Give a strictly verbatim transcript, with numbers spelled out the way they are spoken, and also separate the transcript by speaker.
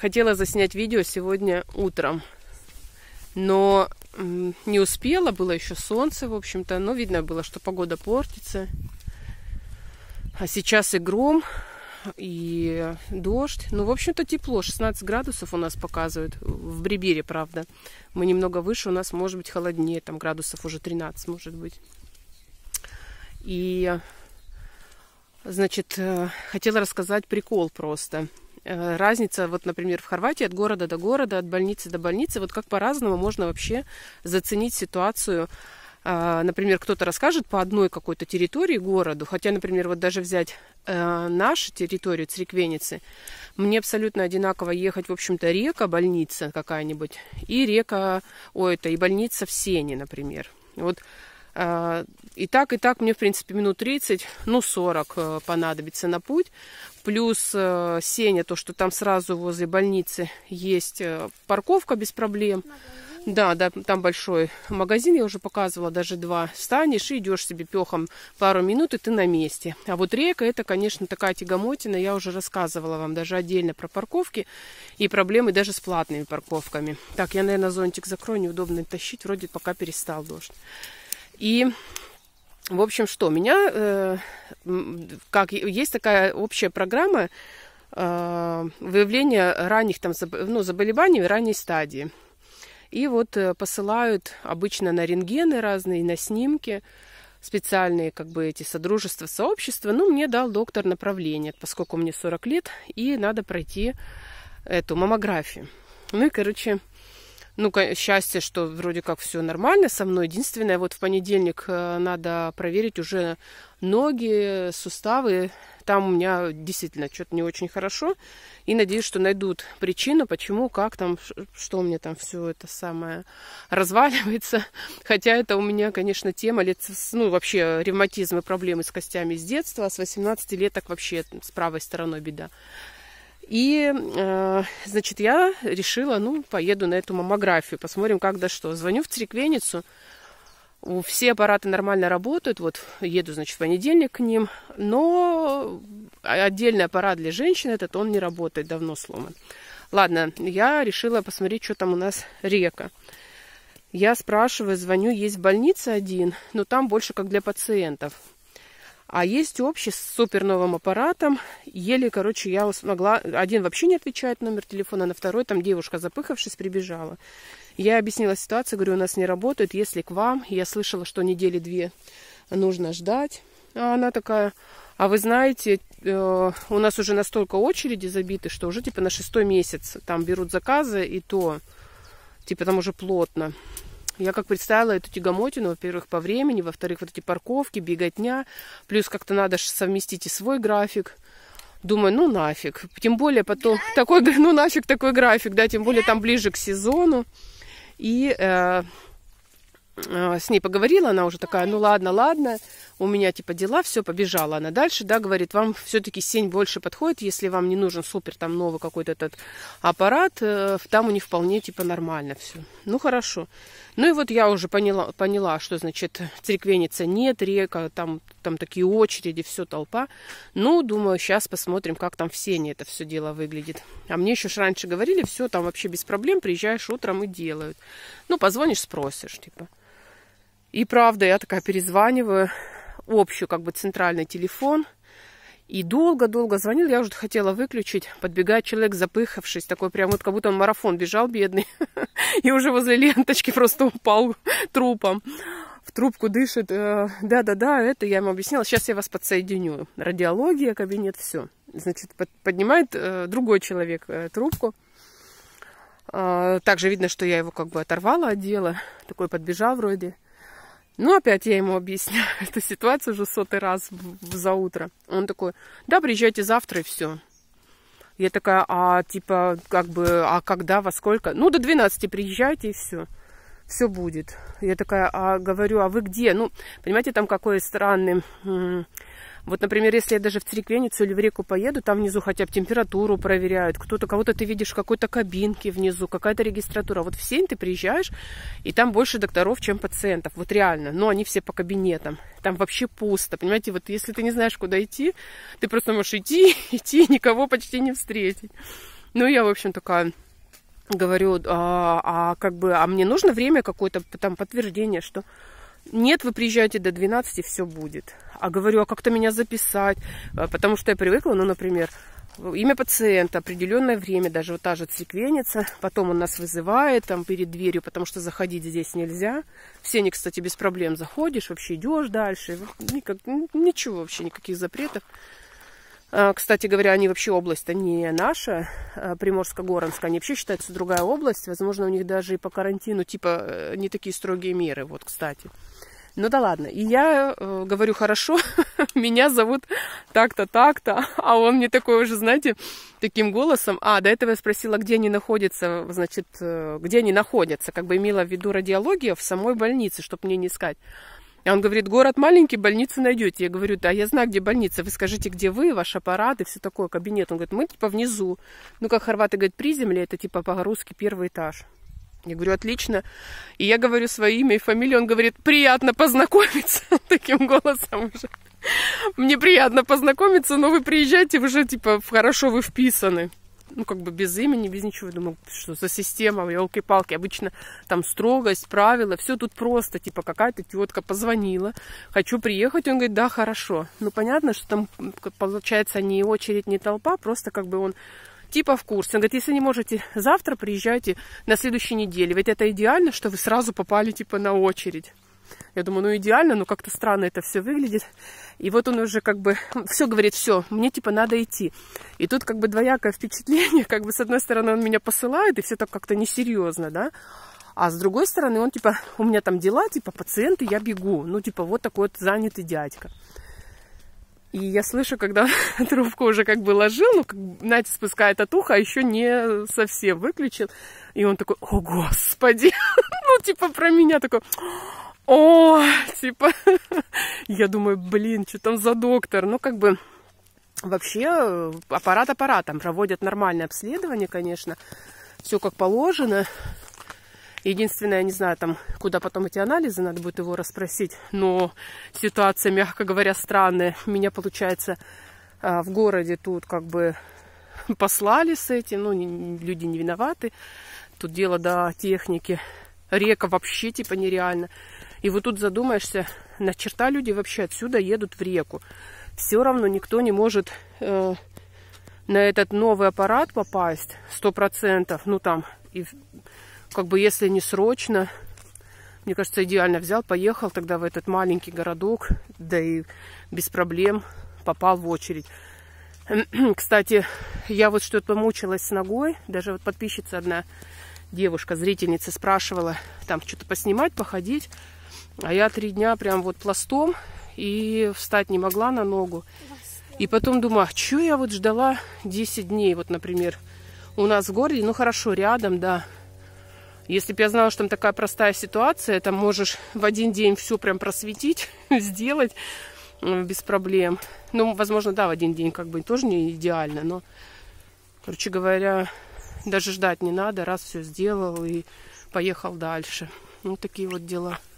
Speaker 1: хотела заснять видео сегодня утром, но не успела, было еще солнце, в общем-то, но видно было, что погода портится. А сейчас и гром, и дождь. Ну, в общем-то, тепло, шестнадцать градусов у нас показывают, в Брибире, правда. Мы немного выше, у нас может быть холоднее, там градусов уже тринадцать, может быть. И, значит, хотела рассказать прикол просто. Разница, вот, например, в Хорватии от города до города, от больницы до больницы, вот как по-разному можно вообще заценить ситуацию. Например, кто-то расскажет по одной какой-то территории городу, хотя, например, вот даже взять э, нашу территорию, Цриквеницы, мне абсолютно одинаково ехать, в общем-то, река, больница какая-нибудь, и река, ой, это и больница в Сене, например. Вот э, и так, и так мне, в принципе, минут тридцать, ну, сорок э, понадобится на путь, плюс э, Сеня, то, что там сразу возле больницы есть э, парковка без проблем. Да, да, там большой магазин, я уже показывала, даже два. Встанешь и идешь себе пехом пару минут, и ты на месте. А вот река, это, конечно, такая тягомотина. Я уже рассказывала вам даже отдельно про парковки и проблемы даже с платными парковками. Так, я, наверное, зонтик закрою, неудобно тащить, вроде пока перестал дождь. И, в общем, что, меня, э, как есть такая общая программа э, выявления ранних там, ну, заболеваний в ранней стадии. И вот посылают обычно на рентгены разные, на снимки, специальные как бы эти содружества, сообщества. Ну, мне дал доктор направление, поскольку мне сорок лет, и надо пройти эту маммографию. Ну и, короче, ну, счастье, что вроде как все нормально со мной. Единственное, вот в понедельник надо проверить уже ноги, суставы. Там у меня действительно что-то не очень хорошо. И надеюсь, что найдут причину, почему, как там, что у меня там все это самое разваливается. Хотя это у меня, конечно, тема лет, ну, вообще ревматизм и проблемы с костями с детства. А с восемнадцати лет так вообще с правой стороной беда. И, э, значит, я решила, ну, поеду на эту маммографию, посмотрим, как да что. Звоню в Цриквеницу. Все аппараты нормально работают, вот еду, значит, в понедельник к ним, но отдельный аппарат для женщин этот, он не работает, давно сломан. Ладно, я решила посмотреть, что там у нас река. Я спрашиваю, звоню, есть больница один, но там больше как для пациентов. А есть общий с супер новым аппаратом, еле, короче, я смогла, один вообще не отвечает номер телефона, на второй там девушка, запыхавшись, прибежала. Я объяснила ситуацию, говорю, у нас не работает, если к вам. Я слышала, что недели две нужно ждать. А она такая, а вы знаете, э, у нас уже настолько очереди забиты, что уже типа на шестой месяц там берут заказы, и то, типа там уже плотно. Я как представила эту тягомотину, во-первых, по времени, во-вторых, вот эти парковки, беготня, плюс как-то надо совместить и свой график. Думаю, ну нафиг. Тем более потом, такой, ну нафиг такой график, да, тем более там ближе к сезону. И э, э, с ней поговорила, она уже такая, ну ладно, ладно, у меня типа дела, все, побежала она дальше, да, говорит, вам все-таки Сень больше подходит, если вам не нужен супер там новый какой-то этот аппарат, э, там у них вполне типа нормально все. Ну хорошо. Ну и вот я уже поняла, поняла, что значит Цриквеница нет, река, там, там такие очереди, все толпа. Ну, думаю, сейчас посмотрим, как там в Сене это все дело выглядит. А мне еще ж раньше говорили, все там вообще без проблем, приезжаешь утром и делают. Ну, позвонишь, спросишь, типа. И правда, я такая перезваниваю, общий как бы центральный телефон. И долго-долго звонил, я уже хотела выключить. Подбегает человек, запыхавшись, такой прям вот как будто он марафон бежал, бедный. И уже возле ленточки просто упал трупом. В трубку дышит. Да-да-да, это я ему объяснила. Сейчас я вас подсоединю. Радиология, кабинет, все. Значит, поднимает другой человек трубку. Также видно, что я его как бы оторвала от дела. Такой подбежал вроде. Ну, опять я ему объясняю эту ситуацию уже сотый раз за утро. Он такой, да, приезжайте завтра и все. Я такая, а типа, как бы, а когда, во сколько? Ну, до двенадцати приезжайте и все. Все будет. Я такая, а говорю, а вы где? Ну, понимаете, там какой странный... Вот, например, если я даже в Цриквеницу или в реку поеду, там внизу хотя бы температуру проверяют. Кто-то, кого-то ты видишь в какой-то кабинке внизу, какая-то регистратура. Вот в Сень ты приезжаешь, и там больше докторов, чем пациентов. Вот реально. Но они все по кабинетам. Там вообще пусто. Понимаете, вот если ты не знаешь, куда идти, ты просто можешь идти, идти, никого почти не встретить. Ну, я, в общем, такая говорю, а, а как бы, а мне нужно время какое-то, там, подтверждение, что нет, вы приезжаете до двенадцати, все будет. А говорю, а как-то меня записать? Потому что я привыкла, ну, например, имя пациента, определенное время, даже вот та же циквеница, потом он нас вызывает там перед дверью, потому что заходить здесь нельзя. В Сене, кстати, без проблем заходишь, вообще идешь дальше, никак, ничего вообще, никаких запретов. Кстати говоря, они вообще область-то не наша, Приморско-Горанская, они вообще считаются другая область. Возможно, у них даже и по карантину, типа, не такие строгие меры, вот, кстати. Ну да ладно. И я э, говорю, хорошо, меня зовут так-то, так-то, а он мне такой уже, знаете, таким голосом, а, до этого я спросила, где они находятся, значит, э, где они находятся, как бы имела в виду радиология в самой больнице, чтобы мне не искать. А он говорит, город маленький, больницу найдете. Я говорю, да, я знаю, где больница. Вы скажите, где вы, ваш аппарат и все такое, кабинет. Он говорит, мы типа внизу. Ну, как хорваты говорят, приземле, это типа по-русски первый этаж. Я говорю, отлично. И я говорю свое имя и фамилию. Он говорит, приятно познакомиться. Таким голосом уже. Мне приятно познакомиться, но вы приезжайте уже, типа, хорошо вы вписаны. Ну, как бы без имени, без ничего. Я думаю, что за система, елки-палки. Обычно там строгость, правила. Все тут просто, типа, какая-то тетка позвонила. Хочу приехать. Он говорит, да, хорошо. Ну, понятно, что там, получается, не очередь, не толпа. Просто как бы он типа в курсе. Он говорит, если не можете завтра, приезжайте на следующей неделе. Ведь это идеально, что вы сразу попали, типа, на очередь. Я думаю, ну идеально, но как-то странно это все выглядит. И вот он уже как бы все говорит, все, мне типа надо идти. И тут как бы двоякое впечатление, как бы с одной стороны он меня посылает, и все так как-то несерьезно, да. А с другой стороны он типа, у меня там дела, типа пациенты, я бегу. Ну типа вот такой вот занятый дядька. И я слышу, когда трубку уже как бы ложил, ну, как, знаете, спускает от уха, а еще не совсем выключил. И он такой, о, господи, ну, типа про меня такой, о, типа, я думаю, блин, что там за доктор? Ну, как бы, вообще, аппарат аппаратом, проводят нормальное обследование, конечно, все как положено. Единственное, я не знаю, там, куда потом эти анализы, надо будет его расспросить. Но ситуация, мягко говоря, странная. Меня, получается, в городе тут как бы послали с этим. Ну, люди не виноваты. Тут дело до техники. Река вообще типа нереально. И вот тут задумаешься, на черта люди вообще отсюда едут в реку. Все равно никто не может э, на этот новый аппарат попасть сто процентов. Ну, там, и... Как бы если не срочно, мне кажется, идеально взял, поехал тогда в этот маленький городок, да и без проблем попал в очередь. Кстати, я вот что-то помучилась с ногой, даже вот подписчица одна, девушка, зрительница спрашивала, там что-то поснимать, походить, а я три дня прям вот пластом и встать не могла на ногу. И потом думаю, а что я вот ждала десять дней, вот, например, у нас в городе, ну хорошо, рядом, да. Если бы я знала, что там такая простая ситуация, там можешь в один день все прям просветить, сделать без проблем. Ну, возможно, да, в один день как бы тоже не идеально, но, короче говоря, даже ждать не надо, раз все сделал и поехал дальше. Ну, такие вот дела.